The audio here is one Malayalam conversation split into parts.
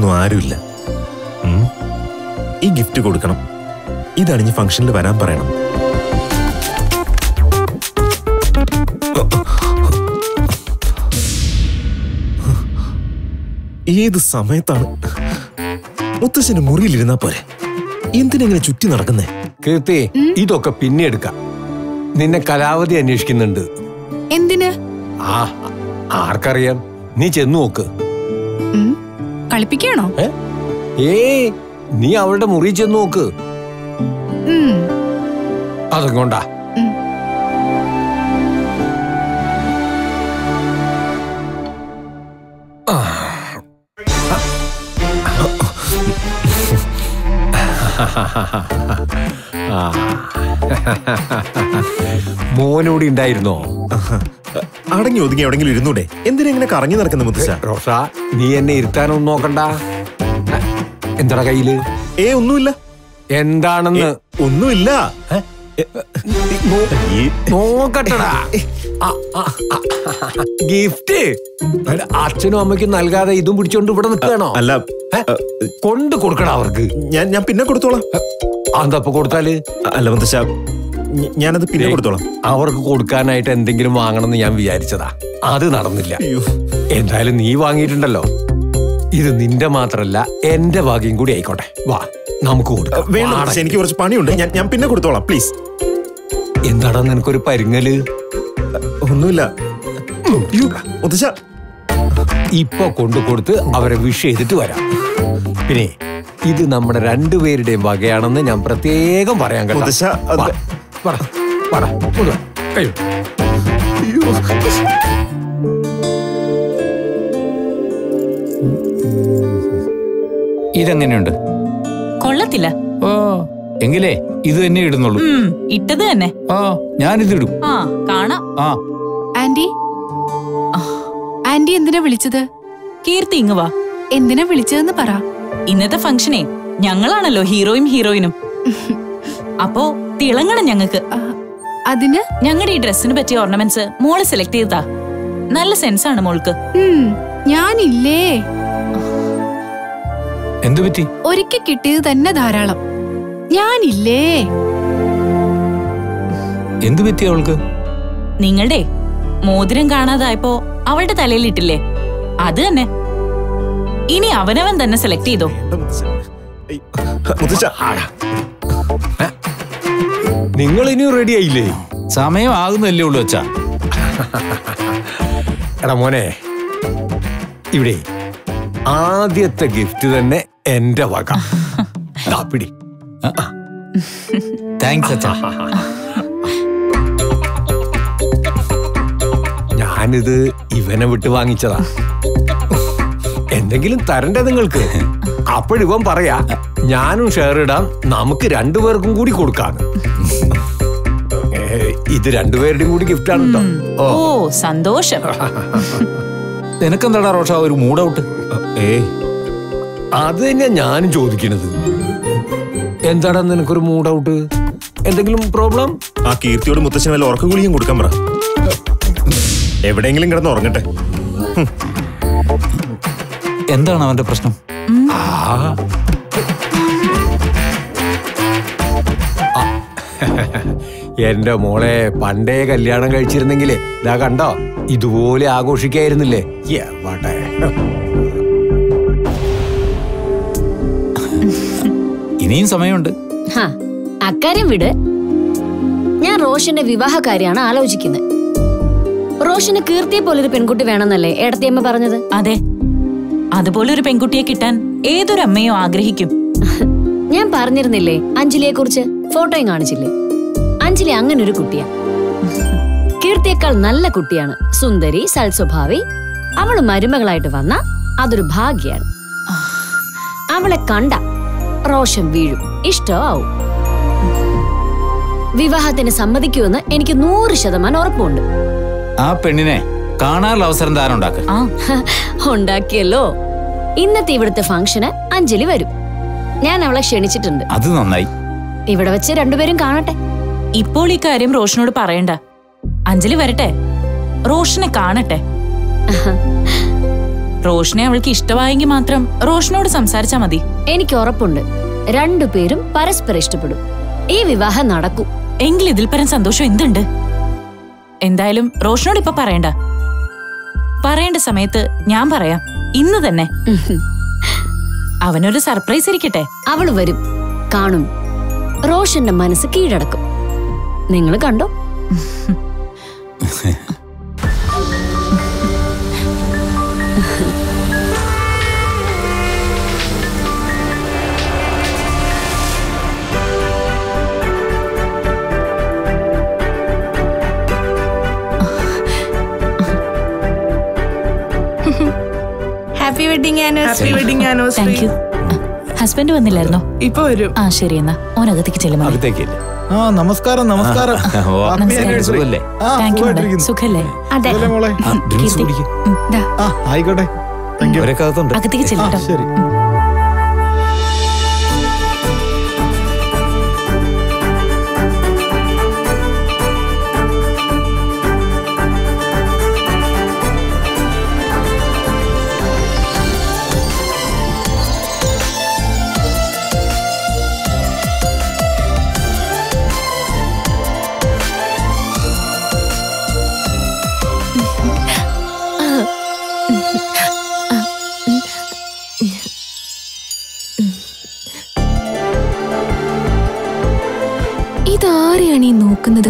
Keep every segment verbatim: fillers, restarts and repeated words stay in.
അടുത്തൊന്നും ആരുമില്ല. ഈ ഗിഫ്റ്റ് കൊടുക്കണം. ഇതണിഞ്ഞ് ഫംഗ്ഷനിൽ വരാൻ പറയണം. ഏത് സമയത്താണ്? മുത്തശ്ശന് മുറിയിലിരുന്നാ പോരെ, എന്തിനെങ്ങനെ ചുറ്റി നടക്കുന്നേ? കീർത്തി, ഇതൊക്കെ പിന്നെ എടുക്കാം. നിന്നെ കലാവധി അന്വേഷിക്കുന്നുണ്ട്. എന്തിന്? ആ ആർക്കറിയാം, നീ ചെന്നു നോക്ക്. കളിപ്പിക്കാണോ? ഏയ്, നീ അവളുടെ മുറി ചെന്നു നോക്ക്. അതുകൊണ്ടാ. മോനോടി ഉണ്ടായിരുന്നോ? അടങ്ങി ഒതുങ്ങി എവിടെങ്കിലും ഇരുന്നൂടെ? എന്തിനാ ഇങ്ങനെ കറങ്ങി നടക്കുന്ന മുത്തശ്ശ? റോഷ, നീ എന്നെ ഇരുത്താനൊന്നും നോക്കണ്ട. എന്താടാ കയ്യില്? ഏ ഒന്നുമില്ല. എന്താണെന്ന്? ഒന്നുമില്ല. നോക്കട്ടടാ. ഗിഫ്റ്റ് അച്ഛനും അമ്മയ്ക്കും നൽകാതെ ഇതും പിടിച്ചോണ്ട് ഇവിടെ നിൽക്കണോ? അല്ല, കൊണ്ട് കൊടുക്കണം അവർക്ക്. ഞാൻ ഞാൻ പിന്നെ കൊടുത്തോളാം. അതപ്പോ കൊടുത്താല്? അല്ല മുത്തശ്ശ, ഞാനത് പിന്നെ കൊടുത്തോളാം. അവർക്ക് കൊടുക്കാനായിട്ട് എന്തെങ്കിലും വാങ്ങണമെന്ന് ഞാൻ വിചാരിച്ചതാ, അത് നടന്നില്ല. എന്തായാലും നീ വാങ്ങിയിട്ടുണ്ടല്ലോ, ഇത് നിന്റെ മാത്രല്ല എന്റെ ഭാഗ്യം കൂടി ആയിക്കോട്ടെ. വാ, നമുക്ക് കൊടുക്കാം. വേണ്ട, എനിക്ക് കുറച്ച് പണിയുണ്ട്. ഞാൻ ഞാൻ പിന്നെ കൊടുത്തോളാം, പ്ലീസ്. എന്താടാ നിനക്കൊരു പരിങ്ങല്? ഒന്നുമില്ല മുത്തശ്ശ. ഇപ്പൊ കൊണ്ടു കൊടുത്ത് അവരെ വിഷ് ചെയ്തിട്ട് വരാം. പിന്നെ ഇത് നമ്മുടെ രണ്ടുപേരുടെയും വകയാണെന്ന് ഞാൻ പ്രത്യേകം പറയാൻ കേട്ടോ. ഇതെങ്ങനെയുണ്ട്? കൊള്ളത്തില്ല. ഓ, എങ്കിലേ ഇത് തന്നെ ഇടുന്നുള്ളൂ. ഇട്ടത് തന്നെ. ആ, ഞാനിത് ഇടും. ആ, കാണാം. ആ ആന്റി, ആന്റി എന്തിനാ വിളിച്ചത്? കീർത്തി ഇങ്ങ് വാ. എന്തിനാ വിളിച്ചതെന്ന് പറ. ഇന്നത്തെ ഫംഗ്ഷനെ ഞങ്ങളാണല്ലോ ഹീറോയും ഹീറോയിനും. അപ്പോ തിളങ്ങണം ഞങ്ങക്ക്. അതിന് ഞങ്ങളുടെ ഈ ഡ്രസ്സിന് പറ്റിയ ഓർണമെന്റ്സ് മോള് സെലക്ട് ചെയ്താ. നല്ല സെൻസ് ആണ് മോൾക്ക്. ഞാനില്ലേ. എന്തു പറ്റി? ഒരിക്കൽ കിട്ടിയത് തന്നെ ധാരാളം. ഞാനില്ലേ. എന്തു പറ്റി അവൾക്ക്? നിങ്ങളുടെ മോതിരം കാണാതായപ്പോ അവളുടെ തലയിൽ ഇട്ടില്ലേ, അത് തന്നെ. ഇനി അവനവൻ തന്നെ സെലക്ട് ചെയ്തോ. നിങ്ങൾ ഇനിയും റെഡി ആയില്ലേ? സമയം ആകുന്നല്ലേ ഉള്ളൂ അച്ഛാ. എടാ മോനെ, ഇവിടെ ആദ്യത്തെ ഗിഫ്റ്റ് തന്നെ എന്റെ വക. പിടി. താങ്ക്സ് അച്ഛാ. ഞാനിത് ഇവനെ വിട്ട് വാങ്ങിച്ചതാ. എന്തെങ്കിലും തരണ്ടേ നിങ്ങൾക്ക്? അപ്പോഴിവൻ പറയാ ഞാനും ഷെയർ ഇടാം, നമുക്ക് രണ്ടുപേർക്കും കൂടി കൊടുക്കാന്ന്. ഇത് രണ്ടുപേരുടെയും കൂടി ഗിഫ്റ്റ് ആണ് കേട്ടോ. ഓ, സന്തോഷം. നിനക്കെന്താടാ റോഷ ഒരു മൂഡ് ഔട്ട്? ഏ, അത് തന്നെയാ ഞാനും ചോദിക്കണത്. എന്താടാ നിനക്കൊരു മൂഡ് ഔട്ട്? എന്തെങ്കിലും പ്രോബ്ലം? ആ കീർത്തിയോട് മുത്തശ്ശന് വല്ല ഉറക്ക ഗുളിയും കൊടുക്കാൻ പറ. എവിടെയെങ്കിലും കിടന്ന് ഉറങ്ങട്ടെ. എന്താണ് അവന്റെ പ്രശ്നം? എന്റെ മോളെ പണ്ടേ കല്യാണം കഴിച്ചിരുന്നെങ്കിലേ ഇതാ കണ്ടോ, ഇതുപോലെ ആഘോഷിക്കായിരുന്നില്ലേ? ഇനിയും സമയമുണ്ട്. അക്കാര്യം വിട്. ഞാൻ റോഷന്റെ വിവാഹ കാര്യമാണ് ആലോചിക്കുന്നത്. റോഷന് കീർത്തിയെ പോലൊരു പെൺകുട്ടി വേണമെന്നല്ലേ ഏടത്തിയമ്മ പറഞ്ഞത്? അതെ, അതുപോലൊരു പെൺകുട്ടിയെ കിട്ടാൻ ഏതൊരു അമ്മയോ ആഗ്രഹിക്കും. ഞാൻ പറഞ്ഞിരുന്നില്ലേ അഞ്ജലിയെ കുറിച്ച്? ഫോട്ടോയും കാണിച്ചില്ലേ? അഞ്ജലി അങ്ങനെ ഒരു കുട്ടിയാ. കീർത്തിയേക്കാൾ നല്ല കുട്ടിയാണ്, സുന്ദരി, സൽസ്വഭാവി. അവള് മരുമകളായിട്ട് വന്ന അതൊരു ഭാഗ്യാണ്. അവളെ കണ്ട റോഷൻ വീഴും, ഇഷ്ടമാവും. വിവാഹത്തിന് സമ്മതിക്കുമെന്ന് എനിക്ക് നൂറ് ശതമാനം ഉറപ്പുണ്ട്. ആ പെണ്ണിനെ കാണാനുള്ള അവസരം താരം ഉണ്ടാക്ക. ഉണ്ടാക്കിയല്ലോ. ഇന്നത്തെ ഇവിടുത്തെ ഫംഗ്ഷന് അഞ്ജലി വരും. ഞാൻ അവളെ ക്ഷണിച്ചിട്ടുണ്ട്. അത് നന്നായി. ഇവിടെ വെച്ച് രണ്ടുപേരും കാണട്ടെ. ഇപ്പോൾ ഈ കാര്യം റോഷനോട് പറയണ്ട. അഞ്ജലി വരട്ടെ, റോഷനെ കാണട്ടെ. റോഷനെ അവൾക്ക് ഇഷ്ടമായെങ്കിൽ മാത്രം റോഷനോട് സംസാരിച്ചാ മതി. എനിക്ക് ഉറപ്പുണ്ട് രണ്ടുപേരും പരസ്പരം ഇഷ്ടപ്പെടും. ഈ വിവാഹം നടക്കും. എങ്കിൽ ഇതിൽ പരം സന്തോഷം എന്തുണ്ട്? എന്തായാലും റോഷനോട് ഇപ്പൊ പറയണ്ട. പറയേണ്ട സമയത്ത് ഞാൻ പറയാം, ഇന്ന് തന്നെ. അവനൊരു സർപ്രൈസ് ഇരിക്കട്ടെ. അവള് വരും, കാണും, റോഷന്റെ മനസ്സ് കീഴടക്കും. നിങ്ങൾ കണ്ടോ? Happy wedding anniversary. Wedding anniversary. Thank you. Husband വന്നില്ലായിരുന്നോ? ഇപ്പൊ വരും. ആ ശരി, എന്നാ ഓനകത്തേക്ക് ചെല്ലുമോ? ആ നമസ്കാരം നമസ്കാരം. സുഖല്ലേ? അതെ. ആയിക്കോട്ടെ, അകത്തേക്ക് ചെല്ലട്ടോ. ശരി. ഇതാരെയാണ് ഈ നോക്കുന്നത്?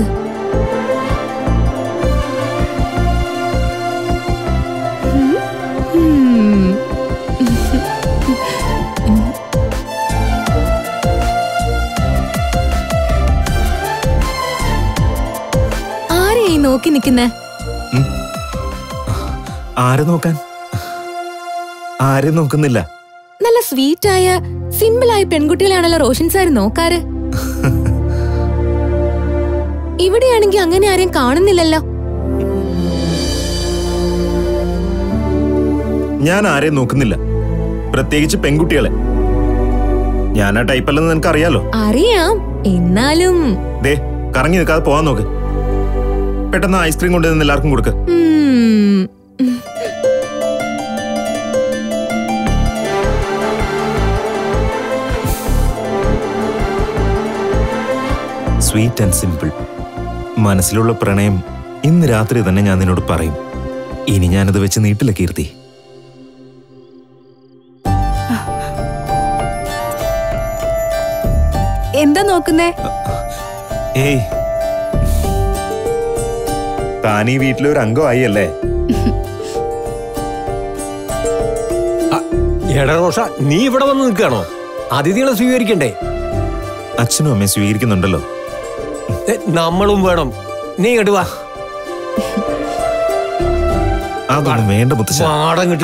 ആരെയായി നോക്കി നിൽക്കുന്നേ? ആരെ നോക്കാൻ? ആരെ നോക്കുന്നില്ല. നല്ല സ്വീറ്റായ സിമ്പിളായ പെൺകുട്ടികളാണല്ലോ റോഷൻ സാർ നോക്കാറ്. ഇവിടെയാണെങ്കിൽ അങ്ങനെ ആരെയും കാണുന്നില്ലല്ലോ. ഞാൻ ആരെയും നോക്കുന്നില്ല, പ്രത്യേകിച്ച് പെൺകുട്ടികളെ. ഞാൻ ആ ടൈപ്പല്ലെന്ന് നിനക്ക് അറിയാലോ. അറിയാം, എന്നാലും ദേ കറങ്ങി നിൽക്കാതെ പോവാൻ നോക്ക്. പെട്ടെന്ന് ഐസ്ക്രീം കൊണ്ടുവന്ന് എല്ലാവർക്കും കൊടുക്ക. Sweet and simple. മനസ്സിലുള്ള പ്രണയം ഇന്ന് രാത്രി തന്നെ ഞാൻ നിന്നോട് പറയും. ഇനി ഞാനത് വെച്ച് നീട്ടില്ല കീർത്തി. എന്താ നോക്കുന്നേ? ഏയ്, താനീ വീട്ടിലെ ഒരു അംഗമായി അല്ലേ? എടാ റോഷ, നീ ഇവിടെ വന്ന് നിൽക്കുകയാണോ? അതിഥികളെ സ്വീകരിക്കണ്ടേ? അച്ഛനും അമ്മയും സ്വീകരിക്കുന്നുണ്ടല്ലോ. നമ്മളും വേണം. നീ ഇങ്ങോട്ട് വാ. അതൊന്നും വേണ്ട മുത്തശ്ശ. പാടങ്ങട്ട്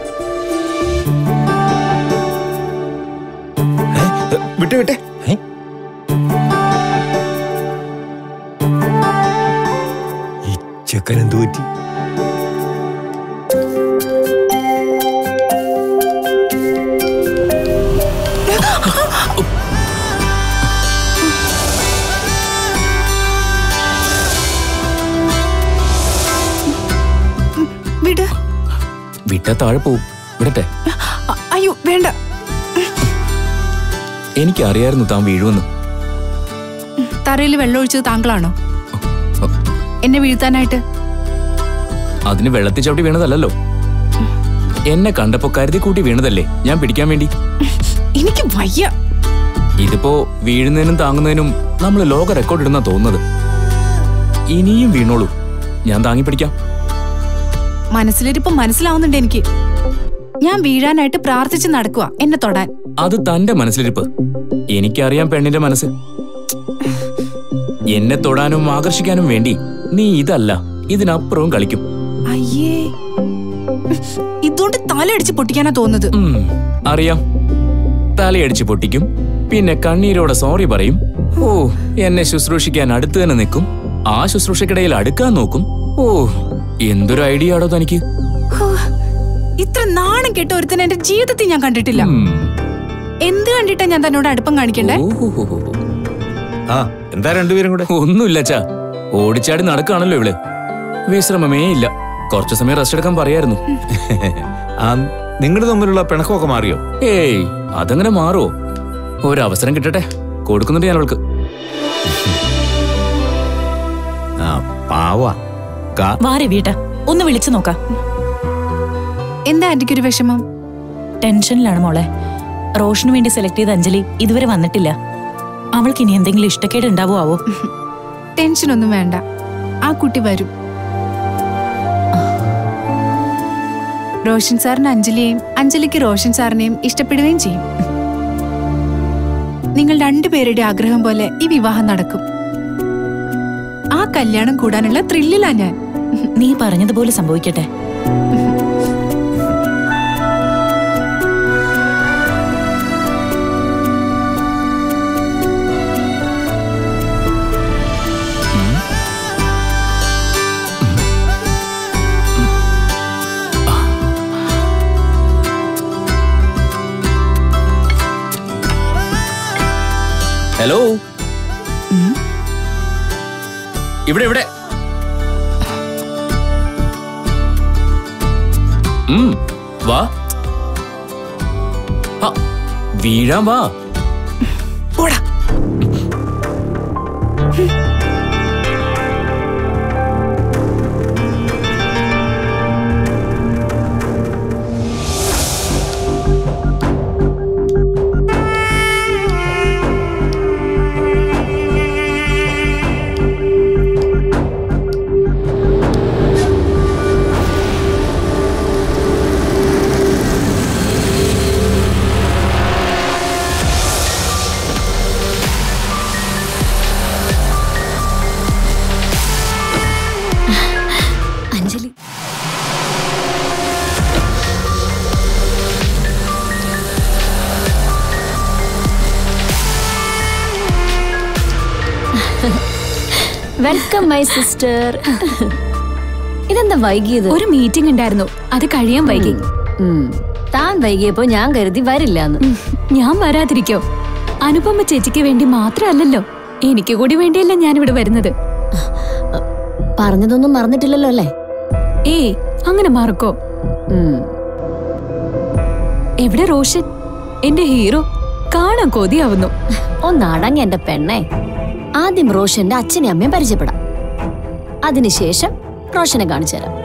വിട്ടെ വിട്ടെ. ഈ ചെക്കൻ എന്തു പറ്റി? വിട്ട താഴെ പോവും. വിടട്ടെ? അയ്യോ വേണ്ട. എനിക്കറിയായിരുന്നു താൻ വീഴുമെന്ന്. തറയിൽ വെള്ളം ഒഴിച്ചത് താങ്കളാണോ എന്നെ വീഴ്ത്താനായിട്ട്? അതിന് വെള്ളത്തിൽ ചവിട്ടി വീണതല്ലോ. എന്നെ കണ്ടപ്പോ കരുതി കൂട്ടി വീണതല്ലേ ഞാൻ പിടിക്കാൻ വേണ്ടി. എനിക്ക് വയ്യ. ഇതിപ്പോ വീഴുന്നതിനും താങ്ങുന്നതിനും നമ്മൾ ലോക റെക്കോർഡ് ഇടുന്ന തോന്നുന്നത്. ഇനിയും വീണോളൂ, ഞാൻ താങ്ങി പിടിക്കാം. മനസ്സിലിരിപ്പ് മനസ്സിലാവുന്നുണ്ട് എനിക്ക്. ഞാൻ വീഴാനായിട്ട് പ്രാർത്ഥിച്ച് നടക്കുക എന്നെ തൊടാൻ. അത് തന്റെ മനസ്സിലിരിപ്പ്. എനിക്കറിയാം പെണ്ണിന്റെ മനസ്സ്. എന്നെ തൊടാനും ആകർഷിക്കാനും വേണ്ടി നീ ഇതല്ല ഇതിനപ്പുറവും കളിക്കും. അയ്യേ, ഇതുകൊണ്ട് തലയടിച്ച് പൊട്ടിക്കാനാ തോന്നുന്നത്. അറിയാം, തലയടിച്ച് പൊട്ടിക്കും, പിന്നെ കണ്ണീരോടെ സോറി പറയും. ഓ, എന്നെ ശുശ്രൂഷിക്കാൻ അടുത്ത് തന്നെ നിൽക്കും. ആ ശുശ്രൂഷക്കിടയിൽ അടുക്കാൻ നോക്കും. ഓ, എന്തൊരു ഐഡിയ ആടോ തനിക്ക്. ഇത്ര നാണം കെട്ട ഒരുത്തൻ എന്റെ ജീവിതത്തിൽ ഞാൻ കണ്ടിട്ടില്ല. എന്ത് കണ്ടിട്ടാ ഞാൻ തന്നോട് അടുപ്പം കാണിക്കണ്ടേ? എന്താ രണ്ടുപേരും കൂടെ? ഒന്നുമില്ല ചാ, ഓടിച്ചാടി നടക്കാണല്ലോ ഇവള്. വിശ്രമമേ ഇല്ല. കുറച്ചു സമയം റെസ്റ്റ് എടുക്കാൻ പറയായിരുന്നു. നിങ്ങൾ തമ്മിലുള്ള പിണക്കമൊക്കെ മാറിയോ? ഏയ് അതങ്ങനെ മാറുമോ? ഒരവസരം കിട്ടട്ടെ, കൊടുക്കുന്നുണ്ട് ഞാൻ അവൾക്ക്. വാരെ വീട്ട ഒന്ന് വിളിച്ചു നോക്കാം. എന്താ ആന്റിക്കൊരു വിഷമം? ടെൻഷനിലാണ് മോളെ. റോഷന് വേണ്ടി സെലക്ട് ചെയ്ത അഞ്ജലി ഇതുവരെ വന്നിട്ടില്ല. അവൾക്ക് ഇനി എന്തെങ്കിലും ഇഷ്ടക്കേട് ഉണ്ടാവോ ആവോ? ടെൻഷനൊന്നും വേണ്ട, ആ കുട്ടി വരും. റോഷൻ സാറിന് അഞ്ജലിയെയും അഞ്ജലിക്ക് റോഷൻ സാറിനെയും ഇഷ്ടപ്പെടുകയും ചെയ്യും. നിങ്ങൾ രണ്ടുപേരുടെ ആഗ്രഹം പോലെ ഈ വിവാഹം നടക്കും. ആ കല്യാണം കൂടാനുള്ള ത്രില്ലിലാ ഞാൻ. നീ പറഞ്ഞതുപോലെ സംഭവിക്കട്ടെ. ഹലോ, ഇവിടെ ഇവിടെ വാ, വീഴാൻ വാ. Welcome my sister. ഇതെന്താ വൈകിയത്? ഒരു മീറ്റിംഗ് ഉണ്ടായിരുന്നു, അത് കഴിയാൻ വൈകി. താൻ വൈകിയപ്പോ ഞാൻ കരുതി വരില്ലാന്ന്. ഞാൻ വരാതിരിക്കോ? അനുപമ ചേച്ചിക്ക് വേണ്ടി മാത്രമല്ലല്ലോ, എനിക്ക് കൂടി വേണ്ടിയല്ല ഞാനിവിടെ വരുന്നത്. പറഞ്ഞതൊന്നും മറന്നിട്ടില്ലല്ലോ അല്ലേ? ഏയ് അങ്ങനെ മറക്കോ? എവിടെ റോഷൻ, എന്റെ ഹീറോ? കാണാൻ കൊതിയാവുന്നു. ഒന്നടങ്ങി എന്റെ പെണ്ണെ. ആദ്യം റോഷന്റെ അച്ഛനെ അമ്മയും പരിചയപ്പെടാം, അതിനുശേഷം റോഷനെ കാണിച്ചു തരാം.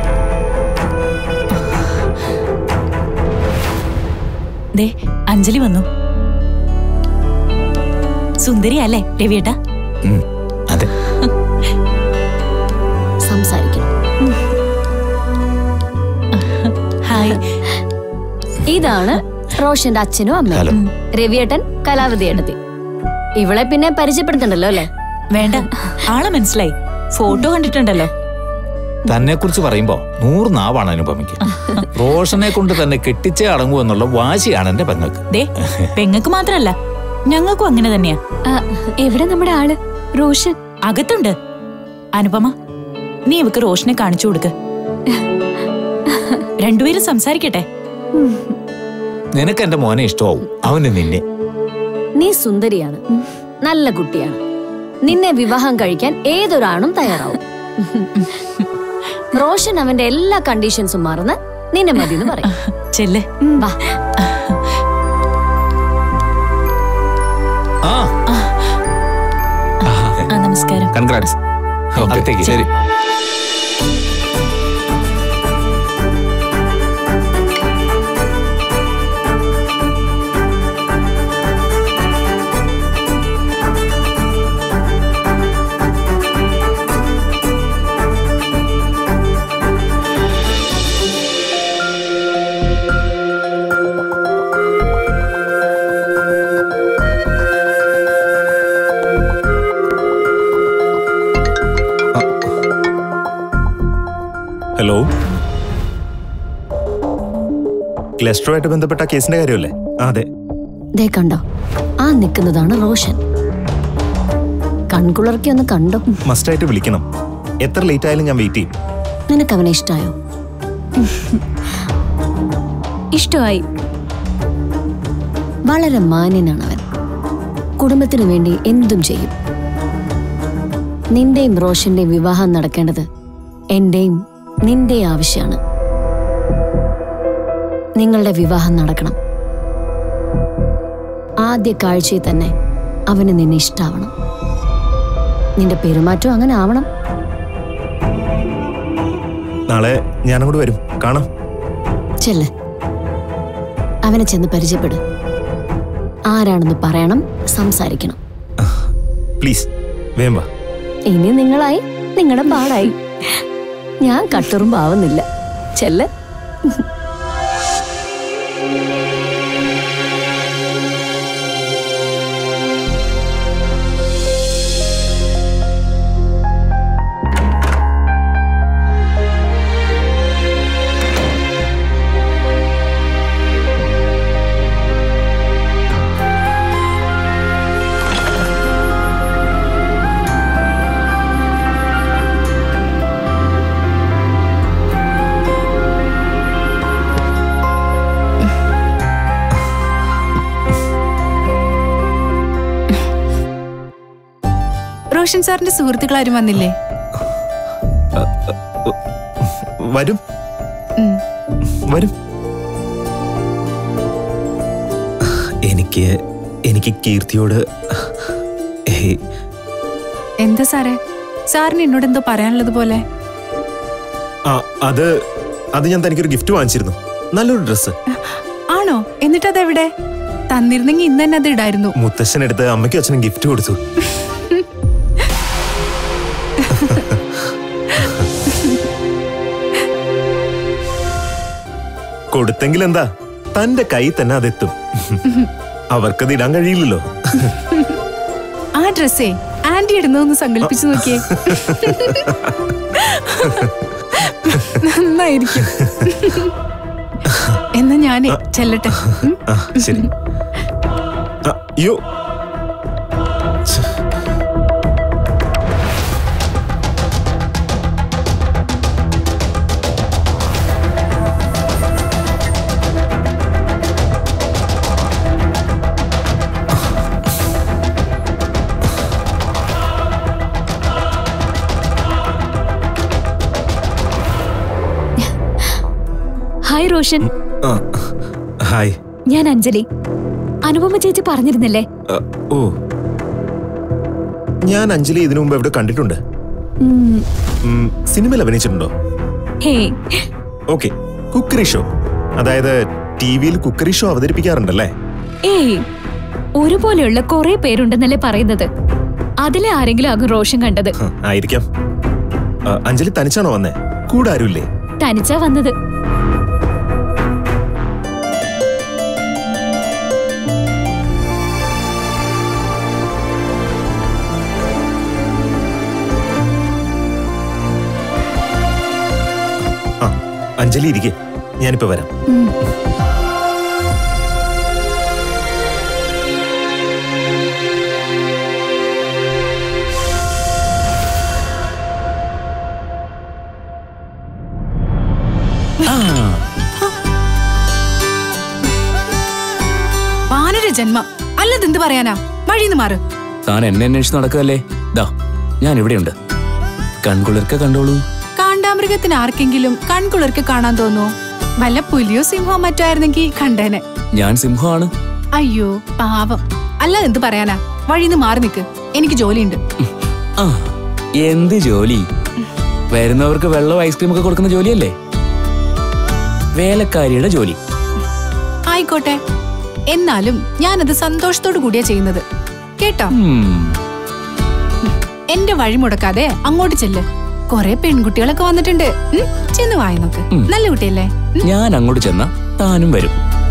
ദേ അഞ്ജലി വന്നു. സുന്ദരിയല്ലേ രവിയേട്ടാ? അതെ. സംസാരിക്കണം. ഹായ്. ഇതാണ് റോഷന്റെ അച്ഛനും അമ്മയും. രവിയേട്ടൻ, കലാവതി ഏട്ടത്തി. ഇവളെ പിന്നെ പരിചയപ്പെടുത്തണ്ടല്ലോ അല്ലേ? വേണ്ട, ആളെ മനസ്സിലായി, ഫോട്ടോ കണ്ടിട്ടുണ്ടല്ലോ. തന്നെ കുറിച്ച് പറയുമ്പോ നൂറ് നാവാണ് അനുപമയ്ക്ക്. റോഷനെ കൊണ്ട് തന്നെ കെട്ടിച്ചേ അടങ്ങൂ എന്നുള്ള വാശിയാണ് എന്റെ പെങ്ങൾക്ക്. ദേ പെങ്ങൾക്ക് മാത്രല്ല, ഞങ്ങൾക്കും അങ്ങനെ തന്നെയാ. എവിടെ നമ്മുടെ ആള് റോഷൻ? അകത്തുണ്ട്. അനുപമ, നീ ഇവക്ക് റോഷനെ കാണിച്ചു കൊടുക്ക്. രണ്ടുപേരും സംസാരിക്കട്ടെ. നിനക്ക് എന്റെ മോനെ ഇഷ്ടമാവും, അവന് നിന്നെ. നീ സുന്ദരിയാണ്, നല്ല കുട്ടിയാണ്. നിന്നെ വിവാഹം കഴിക്കാൻ ഏതൊരാണും തയ്യാറാവും. റോഷൻ അവന്റെ എല്ലാ കണ്ടീഷൻസും മറന്ന് നിന്നെ മതി എന്ന് പറയും. ചെല്ല്. വാ. നമസ്കാരം. കൺഗ്രാറ്റ്സ്. ശരി. ഹലോ, ക്ലസ്റ്ററുമായിട്ട് ബന്ധപ്പെട്ട കേസിന്റെ കാര്യമല്ലേ? അതെ. ദേ കണ്ടോ, ആ നിൽക്കുന്നതാണ് റോഷൻ. കൺകുളർക്കി ഒന്ന് കണ്ടോ? മസ്റ്റായിട്ട് വിളിക്കണം. എത്ര ലേറ്റ് ആയാലും ഞാൻ വെയിറ്റ് ചെയ്യും. നിനക്ക് അവനെ ഇഷ്ടായോ? ഇഷ്ടമായി. വളരെ മാന്യനാണ് അവൻ. കുടുംബത്തിന് വേണ്ടി എന്തും ചെയ്യും. നിന്റെയും റോഷന്റെയും വിവാഹം നടക്കേണ്ടത് എന്റെയും നിന്റെ ആവശ്യമാണ്. നിങ്ങളുടെ വിവാഹം നടക്കണം. ആദ്യ കാഴ്ചയിൽ തന്നെ അവന് നിന്നെ ഇഷ്ടാവണം. നിന്റെ പെരുമാറ്റം അങ്ങനെ ആവണം. നാളെ ഞാനങ്ങോട്ട് വരും, കാണാം. ചെല്ല്, അവനെ ചെന്ന് പരിചയപ്പെടും. ആരാണെന്ന് പറയണം, സംസാരിക്കണം. പ്ലീസ് വേമ്പ. ഇനി നിങ്ങളായി, നിങ്ങളുടെ പാടായി. ഞാൻ കട്ടുറുമ്പാവുന്നില്ല. ചെല്ല്. റോഷൻ സാറിന്റെ സുഹൃത്തുക്കൾ ആരും വന്നില്ലേ? വരും വരും. എനിക്ക് എനിക്ക് കീർത്തിയോട് എന്താ സാറേ, സാറിന് എന്നോട് എന്തോ പറയാനുള്ളത് പോലെ? അത് അത് ഞാൻ തനിക്കൊരു ഗിഫ്റ്റ് വാങ്ങിച്ചിരുന്നു, നല്ലൊരു ഡ്രസ്. ആണോ? എന്നിട്ട് അതെവിടെ? തന്നിരുന്നെങ്കിൽ ഇന്ന് തന്നെ അത് ഇടായിരുന്നു. മുത്തശ്ശനെടുത്ത് അമ്മയ്ക്കും അച്ഛനും ഗിഫ്റ്റ് കൊടുത്തു. കൊടുത്തെങ്കിൽ എന്താ, തന്റെ കൈ തന്നെ അതെത്തും. അവർക്കത് ഇടാൻ കഴിയില്ലല്ലോ. ആ ഡ്രസ്സേ ആന്റി ഇടുന്നൊന്ന് സങ്കല്പിച്ചു നോക്കിയേ. നന്നായിരിക്കും. എന്നാ ഞാനേ ചെല്ലട്ടെ. ശരി. അയ്യോ, ഹായ് റോഷൻ. ഹായ്. ഞാൻ അഞ്ജലി. അനുപമ ചേച്ചി പറഞ്ഞിരുന്നില്ലേ? ഓ, ഞാൻ അഞ്ജലി ഇതിനു മുമ്പ് എവിടെ കണ്ടിട്ടുണ്ട്. സിനിമയിൽ അഭിനയിച്ചിട്ടുണ്ടോ? ഓക്കെ, കുക്കറി ഷോ, അതായത് ടിവിയിൽ കുക്കറി ഷോ അവതരിപ്പിക്കാറുണ്ടല്ലേ? ഏയ്, ഒരുപോലെയുള്ള കുറെ പേരുണ്ടെന്നല്ലേ പറയുന്നത്. അതിലെ ആരെങ്കിലും ആകും റോഷൻ കണ്ടത്. ആയിരിക്കാം. അഞ്ജലി തനിച്ചാണോ വന്നേ? കൂടെ ആരുമില്ലേ? തനിച്ചാ വന്നത്. അഞ്ജലി ഇരിക്കെ, ഞാനിപ്പോ വരാം. വാനര ജന്മം അല്ലതെന്ത് പറയാനാ? വഴിന്ന് മാറ്. താൻ എന്നെ അന്വേഷിച്ച് നടക്കല്ലേ? ദാ ഞാൻ ഇവിടെയുണ്ട്, കൺകുളിർക്ക കണ്ടോളൂ. കാണ്ടാമൃഗത്തിന് ആർക്കെങ്കിലും കൺകുളിർക്ക് കാണാൻ തോന്നുവോ? വല്ല പുലിയോ സിംഹോ മറ്റായിരുന്നെങ്കിൽ കണ്ടേനെ. ഞാൻ സിംഹമാണ്. അയ്യോ പാവം. അല്ലാതെ എന്ത് പറയാനാ? വഴിന്ന് മാറി നിക്ക്, എനിക്ക് ജോലിയുണ്ട്. എന്ത് ജോലി? വരുന്നവർക്ക് വെള്ളം ഐസ്ക്രീം ഒക്കെ കൊടുക്കുന്ന ജോലിയല്ലേ? വേലക്കാരിയുടെ ജോലി. ആയിക്കോട്ടെ, എന്നാലും ഞാനത് സന്തോഷത്തോടു കൂടിയാ ചെയ്യുന്നത്, കേട്ടോ? എന്റെ വഴി മുടക്കാതെ അങ്ങോട്ട് ചെല്ല്. കൊറേ പെൺകുട്ടികളൊക്കെ വന്നിട്ടുണ്ട്. ചെന്ന് വായി നോക്ക്. നല്ല കുട്ടിയല്ലേ? ഞാൻ അങ്ങോട്ട് ചെന്ന താനും വരും.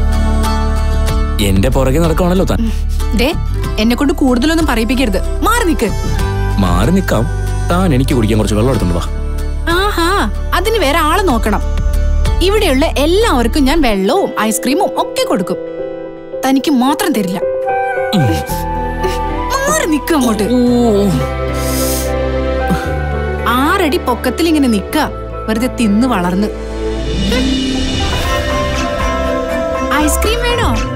എന്റെ പുറകെ നടക്കുവാണല്ലോ താൻ. ദേ, എന്നെ കൊണ്ട് കൂടുതലൊന്നും പറയിപ്പിക്കരുത്. മാറി നിക്ക്. മാറി നിക്കാം. താൻ എനിക്ക് കുടിക്കാൻ കുറച്ച് വെള്ളം എടുത്തോണ്ട് വാ. ആഹാ, അതിന് വേറെ ആളെ നോക്കണം. ഇവിടെയുള്ള എല്ലാവർക്കും ഞാൻ വെള്ളവും ഐസ്ക്രീമും ഒക്കെ കൊടുക്കും. തനിക്ക് മാത്രം തരില്ല. മാറി നിക്ക് അങ്ങോട്ട്. ആറടി പൊക്കത്തിൽ ഇങ്ങനെ നിക്ക, വെറുതെ തിന്ന് വളർന്ന്. ഐസ്ക്രീം വേണോ?